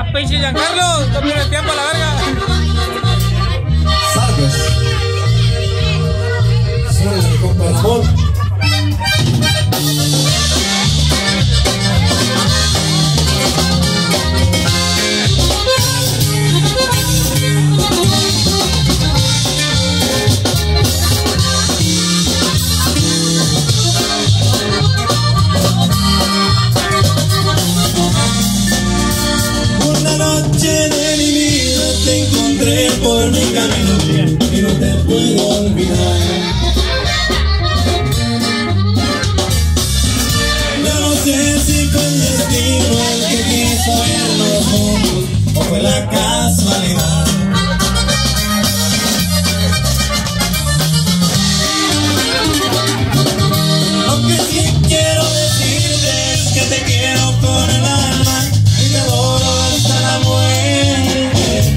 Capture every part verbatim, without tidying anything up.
pinche Giancarlo, toma el tiempo a la verga. Sabes. Suena mi compa Ramón. Te encontré por mi camino y no te puedo olvidar. Yo no sé si fue el destino el que quiso vernos juntos o fue la casualidad. Lo que sí quiero decirte es que te quiero con el alma y te adoro hasta la muerte.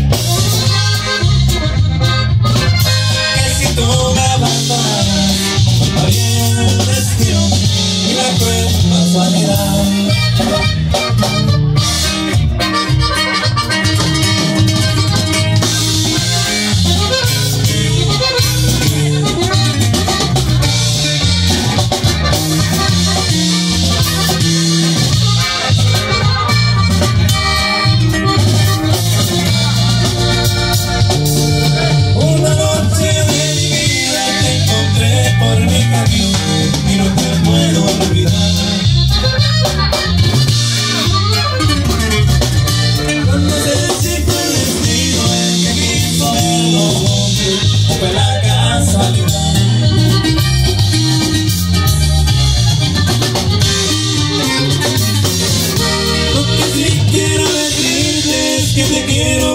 Y no te puedo olvidar. No sé si fue el destino el que quiso vernos juntos o fue la casualidad. Lo que sí quiero decirte es que te quiero